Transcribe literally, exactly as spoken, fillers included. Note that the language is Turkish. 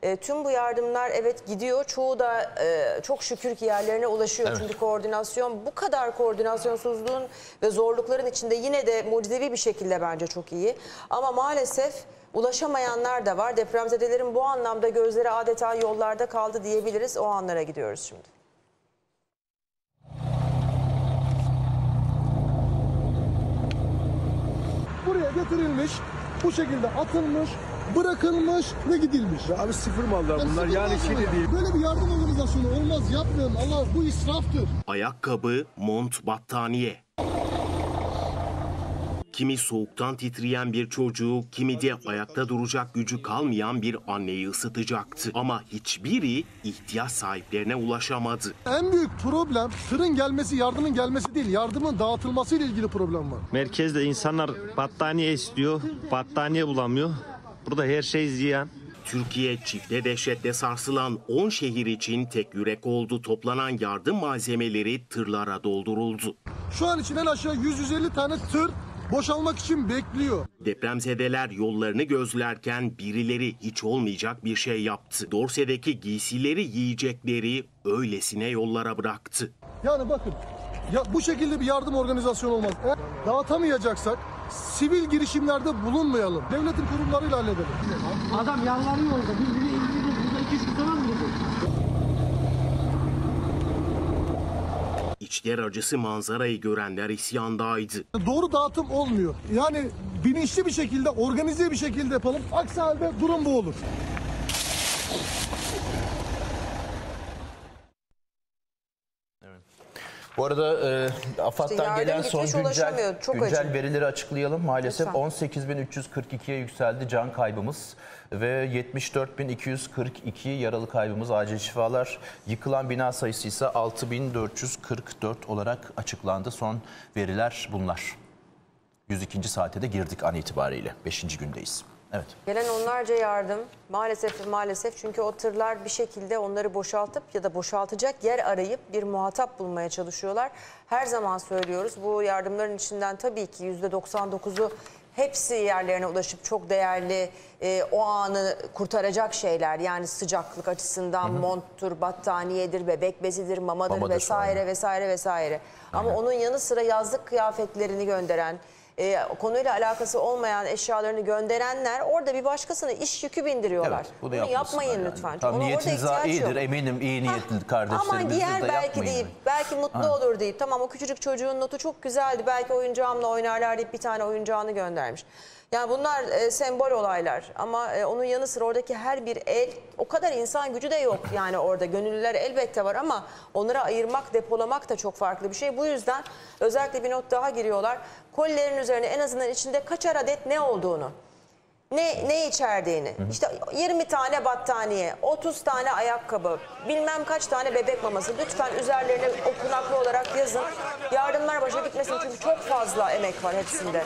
E, tüm bu yardımlar evet gidiyor. Çoğu da e, çok şükür ki yerlerine ulaşıyor. Evet. Çünkü koordinasyon, bu kadar koordinasyonsuzluğun ve zorlukların içinde yine de mucizevi bir şekilde bence çok iyi. Ama maalesef ulaşamayanlar da var. Depremzedelerin bu anlamda gözleri adeta yollarda kaldı diyebiliriz. O anlara gidiyoruz şimdi. Buraya getirilmiş, bu şekilde atılmış, bırakılmış ve gidilmiş. Ya abi sıfır mallar yani bunlar, sıfır yani şey de değil. Böyle bir yardım organizasyonu olmaz, yapmayalım. Allah, bu israftır. Ayakkabı, mont, battaniye. Kimi soğuktan titreyen bir çocuğu, kimi de ayakta duracak gücü kalmayan bir anneyi ısıtacaktı. Ama hiçbiri ihtiyaç sahiplerine ulaşamadı. En büyük problem tırın gelmesi, yardımın gelmesi değil, yardımın dağıtılmasıyla ilgili problem var. Merkezde insanlar battaniye istiyor, battaniye bulamıyor. Burada her şey ziyan. Türkiye çifte dehşetle sarsılan on şehir için tek yürek oldu. Toplanan yardım malzemeleri tırlara dolduruldu. Şu an için en aşağı yüz yüz elli tane tır boşalmak için bekliyor. Depremzedeler yollarını gözlerken birileri hiç olmayacak bir şey yaptı. Dorse'deki giysileri, yiyecekleri öylesine yollara bıraktı. Yani bakın, ya bu şekilde bir yardım organizasyonu olmaz. Eğer dağıtamayacaksak sivil girişimlerde bulunmayalım. Devletin kurumlarıyla halledelim. Adam yalvarıyor orada. Biz bile indirdik. Burada iki üç gün sonra mı gidecek? İçler acısı manzarayı görenler isyandaydı. Doğru dağıtım olmuyor. Yani bilinçli bir şekilde, organize bir şekilde yapalım. Aksi halde durum bu olur. Bu arada e, AFAD'dan işte gelen son güncel, güncel verileri açıklayalım. Maalesef on sekiz bin üç yüz kırk ikiye yükseldi can kaybımız ve yetmiş dört bin iki yüz kırk iki yaralı kaybımız, acil şifalar. Yıkılan bina sayısı ise altı bin dört yüz kırk dört olarak açıklandı. Son veriler bunlar. yüz ikinci saate de girdik an itibariyle. beşinci gündeyiz. Evet. Gelen onlarca yardım maalesef maalesef çünkü o tırlar bir şekilde onları boşaltıp ya da boşaltacak yer arayıp bir muhatap bulmaya çalışıyorlar. Her zaman söylüyoruz, bu yardımların içinden tabii ki yüzde doksan dokuzu hepsi yerlerine ulaşıp çok değerli, e, o anı kurtaracak şeyler. Yani sıcaklık açısından, hı hı, monttur, battaniyedir, bebek bezidir, mamadır, mamadır vesaire sonra. vesaire vesaire. Ama Aynen. onun yanı sıra yazlık kıyafetlerini gönderen, E, konuyla alakası olmayan eşyalarını gönderenler orada bir başkasına iş yükü bindiriyorlar. Evet, bunu, bunu yapmayın yani. Lütfen. Tam niyetiniz iyidir, eminim iyi niyetli ha, kardeşlerimiz de giyer de belki deyip, belki mutlu ha. olur deyip, tamam o küçücük çocuğun notu çok güzeldi, belki oyuncağımla oynarlar deyip bir tane oyuncağını göndermiş. Yani bunlar e, sembol olaylar ama e, onun yanı sıra oradaki her bir el, o kadar insan gücü de yok yani orada. Gönüllüler elbette var ama onlara ayırmak, depolamak da çok farklı bir şey. Bu yüzden özellikle bir not daha giriyorlar. Kolilerin üzerine en azından içinde kaçar adet ne olduğunu, ne, ne içerdiğini, hı hı. işte yirmi tane battaniye, otuz tane ayakkabı, bilmem kaç tane bebek maması, lütfen üzerlerine okunaklı olarak yazın. Yardımlar başa gitmesin çünkü çok fazla emek var hepsinde.